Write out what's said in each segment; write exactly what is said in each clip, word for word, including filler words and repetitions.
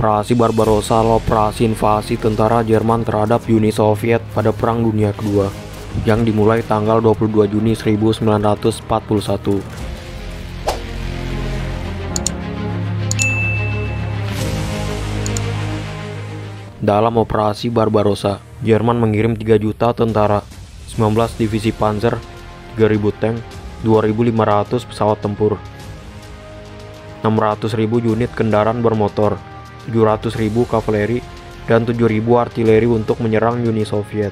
Operasi Barbarossa adalah operasi invasi tentara Jerman terhadap Uni Soviet pada Perang Dunia Kedua yang dimulai tanggal dua puluh dua Juni seribu sembilan ratus empat puluh satu. Dalam operasi Barbarossa, Jerman mengirim tiga juta tentara, sembilan belas divisi panzer, tiga ribu tank, dua ribu lima ratus pesawat tempur, enam ratus ribu unit kendaraan bermotor, tujuh ratus ribu kavaleri, dan tujuh ribu artileri untuk menyerang Uni Soviet.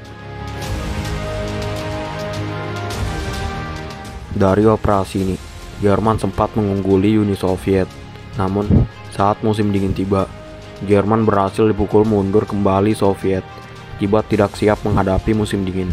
Dari operasi ini, Jerman sempat mengungguli Uni Soviet. Namun, saat musim dingin tiba, Jerman berhasil dipukul mundur kembali Soviet akibat tidak siap menghadapi musim dingin.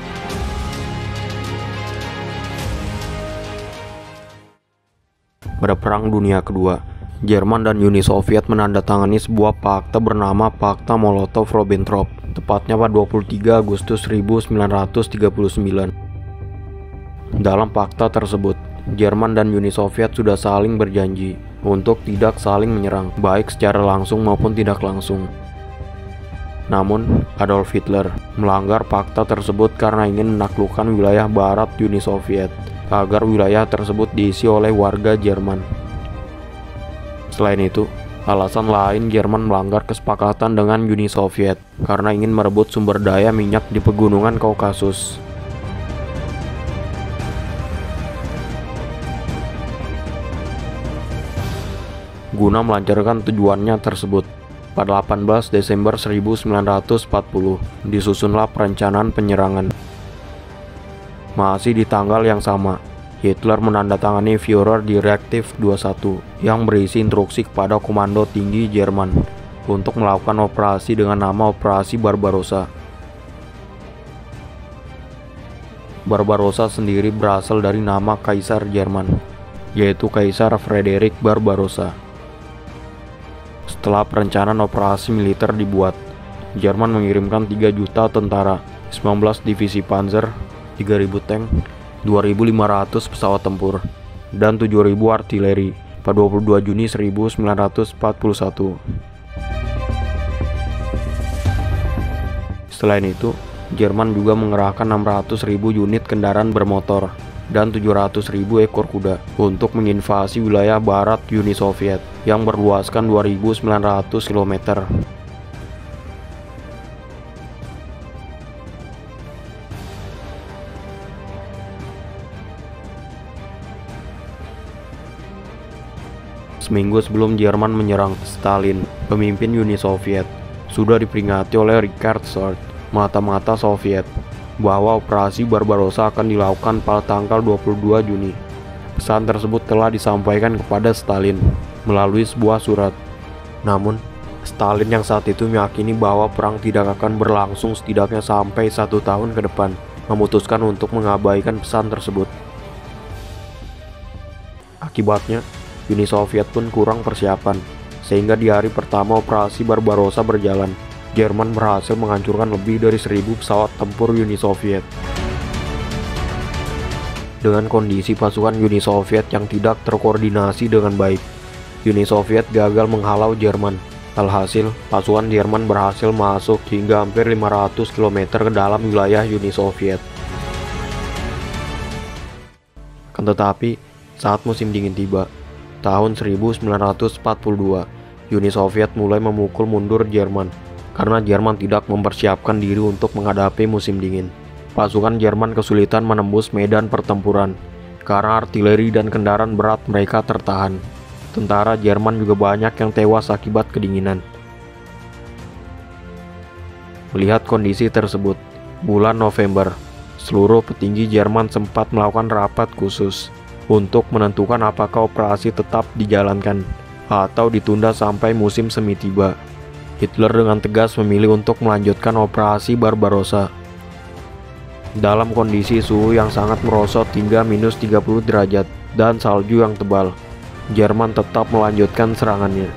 Pada Perang Dunia Kedua, Jerman dan Uni Soviet menandatangani sebuah fakta bernama Fakta Molotov-Ribbentrop, tepatnya pada dua puluh tiga Agustus seribu sembilan ratus tiga puluh sembilan. Dalam fakta tersebut, Jerman dan Uni Soviet sudah saling berjanji untuk tidak saling menyerang, baik secara langsung maupun tidak langsung. Namun, Adolf Hitler melanggar fakta tersebut karena ingin menaklukkan wilayah barat Uni Soviet agar wilayah tersebut diisi oleh warga Jerman. Selain itu, alasan lain Jerman melanggar kesepakatan dengan Uni Soviet karena ingin merebut sumber daya minyak di pegunungan Kaukasus. Guna melancarkan tujuannya tersebut, pada delapan belas Desember seribu sembilan ratus empat puluh disusunlah perencanaan penyerangan. Masih di tanggal yang sama, Hitler menandatangani Führer Direktif dua puluh satu yang berisi instruksi kepada komando tinggi Jerman untuk melakukan operasi dengan nama Operasi Barbarossa. Barbarossa sendiri berasal dari nama Kaisar Jerman, yaitu Kaisar Frederick Barbarossa. Setelah perencanaan operasi militer dibuat, Jerman mengirimkan tiga juta tentara, sembilan belas divisi panzer, tiga ribu tank, dua ribu lima ratus pesawat tempur, dan tujuh ribu artileri pada dua puluh dua Juni seribu sembilan ratus empat puluh satu. Selain itu, Jerman juga mengerahkan enam ratus ribu unit kendaraan bermotor dan tujuh ratus ribu ekor kuda untuk menginvasi wilayah barat Uni Soviet yang berluaskan dua ribu sembilan ratus kilometer. Seminggu sebelum Jerman menyerang, Stalin, pemimpin Uni Soviet, sudah diperingati oleh Richard Short, mata-mata Soviet, bahwa operasi Barbarossa akan dilakukan pada tanggal dua puluh dua Juni. Pesan tersebut telah disampaikan kepada Stalin melalui sebuah surat. Namun, Stalin yang saat itu meyakini bahwa perang tidak akan berlangsung setidaknya sampai satu tahun ke depan, memutuskan untuk mengabaikan pesan tersebut. Akibatnya, Uni Soviet pun kurang persiapan, sehingga di hari pertama operasi Barbarossa berjalan, Jerman berhasil menghancurkan lebih dari seribu pesawat tempur Uni Soviet. Dengan kondisi pasukan Uni Soviet yang tidak terkoordinasi dengan baik, Uni Soviet gagal menghalau Jerman. Alhasil, pasukan Jerman berhasil masuk hingga hampir lima ratus kilometer ke dalam wilayah Uni Soviet. Akan tetapi, saat musim dingin tiba, tahun seribu sembilan ratus empat puluh dua, Uni Soviet mulai memukul mundur Jerman karena Jerman tidak mempersiapkan diri untuk menghadapi musim dingin. Pasukan Jerman kesulitan menembus medan pertempuran karena artileri dan kendaraan berat mereka tertahan. Tentara Jerman juga banyak yang tewas akibat kedinginan. Melihat kondisi tersebut, bulan November, seluruh petinggi Jerman sempat melakukan rapat khusus untuk menentukan apakah operasi tetap dijalankan atau ditunda sampai musim semi tiba. Hitler dengan tegas memilih untuk melanjutkan operasi Barbarossa. Dalam kondisi suhu yang sangat merosot hingga minus tiga puluh derajat dan salju yang tebal, Jerman tetap melanjutkan serangannya.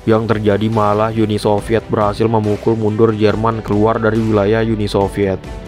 Yang terjadi malah Uni Soviet berhasil memukul mundur Jerman keluar dari wilayah Uni Soviet.